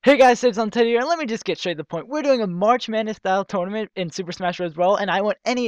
Hey guys, Sibs on Ted here, and let me just get straight to the point. We're doing a March Madness style tournament in Super Smash Bros. Brawl, and I want any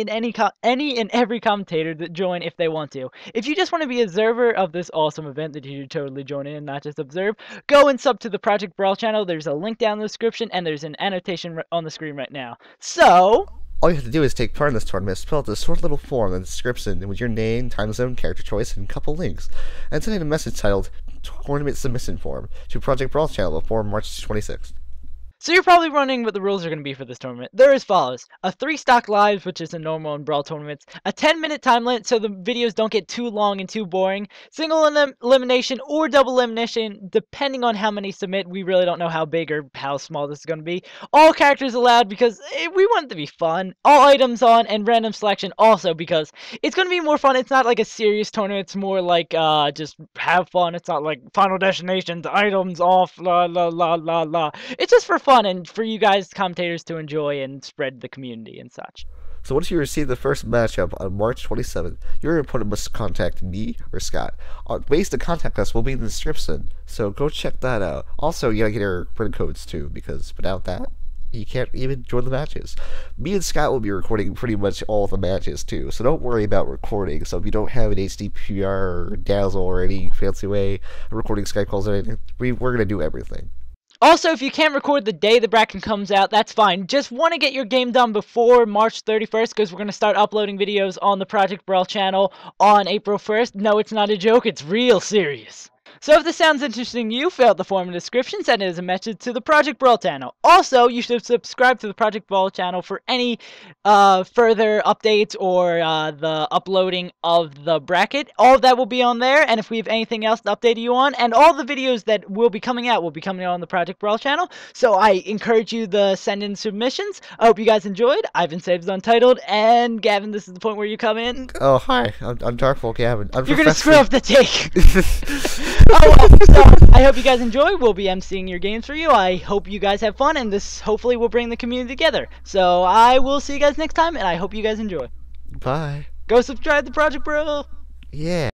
and every commentator to join if they want to. If you just want to be an observer of this awesome event that you should totally join in, not just observe, go and sub to the Project Brawl channel. There's a link down in the description, and there's an annotation on the screen right now. So, all you have to do is take part in this tournament, fill out this short little form in the description with your name, time zone, character choice, and a couple links, and send in a message titled Tournament Submission Form to Project Brawl channel before March 26th. So you're probably wondering what the rules are going to be for this tournament. They're as follows. A 3 stock lives, which is a normal in Brawl tournaments. A 10-minute time limit so the videos don't get too long and too boring. Single elimination or double elimination, depending on how many submit. We really don't know how big or how small this is going to be. All characters allowed because we want it to be fun. All items on and random selection also because it's going to be more fun. It's not like a serious tournament. It's more like just have fun. It's not like Final Destinations, items off, la la la la la. It's just for fun and for you guys commentators to enjoy and spread the community and such. So once you receive the first matchup on March 27th, your opponent must contact me or Scott. Ways to contact us will be in the description, so go check that out. Also, you gotta get our print codes too, because without that, you can't even join the matches. Me and Scott will be recording pretty much all the matches too, so don't worry about recording. So if you don't have an HDPR or Dazzle or any fancy way of recording Skype calls or anything, we're gonna do everything. Also, if you can't record the day the bracket comes out, that's fine. Just want to get your game done before March 31st because we're going to start uploading videos on the Project Brawl channel on April 1st. No, it's not a joke. It's real serious. So if this sounds interesting to you, fill out the form in the description, send it as a message to the Project Brawl channel. Also, you should subscribe to the Project Brawl channel for any further updates or the uploading of the bracket. All of that will be on there, and if we have anything else to update you on, and all the videos that will be coming out will be coming out on the Project Brawl channel. So I encourage you to send in submissions. I hope you guys enjoyed. I've been Sabes Untitled, and Gavin, this is the point where you come in. Oh, hi. I'm Darkful Gavin. You're going to screw up the take. Oh, well, so I hope you guys enjoy. We'll be emceeing your games for you. I hope you guys have fun, and this hopefully will bring the community together. So I will see you guys next time, and I hope you guys enjoy. Bye. Go subscribe to Project Bro. Yeah.